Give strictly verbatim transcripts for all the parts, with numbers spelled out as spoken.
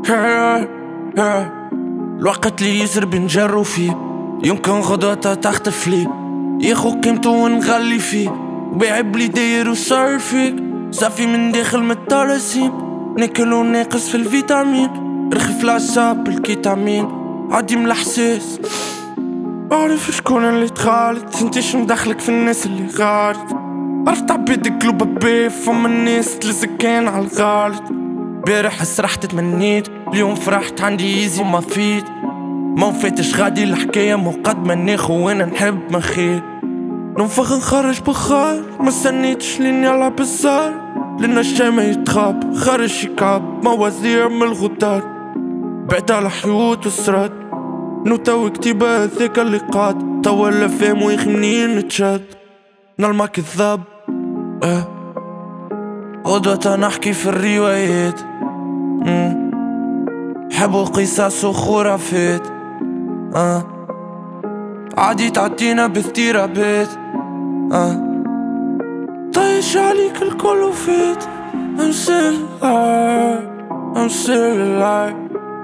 الوقت اللي يسر بنجرو فيه يمكن غدوة تختف لي ياخو قيمته ونغلي فيه وبيعب لي داير وصار فيك صافي من داخل متطرسين ناكل وناقص في الفيتامين رخف العصاب بالكيتامين عادي من الحساس عارف شكون اللي تخالط انتيش مدخلك في الناس اللي غارت عرفت عبيد قلوب بيف ومن الناس تلزكين على الغالط بارح سرحت تمنيت اليوم فرحت عندي ايزي وما فيت ما نفاتش غادي الحكاية مقدمة ناخو وانا نحب من خير ننفخ نخرج بخار ما استنيتش لين يلعب الزار لان الشي ما يتخاب خرج شيكاب موازير من الغدار بعد على حيوت وسراد نو تو كتيبة هذاك اللي قاد توا الافلام ويخني نتشاد نلما كذاب اه غدوة نحكي في الروايات مم. حبوا قصص وخرافات اه عادي تعدينا باضطرابات اه طايش عليك الكل وفات I'm still alive I'm still alive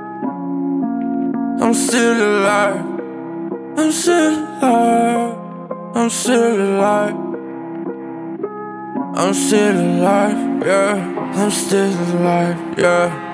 I'm still alive I'm still alive I'm still alive I'm still alive, yeah I'm still alive, yeah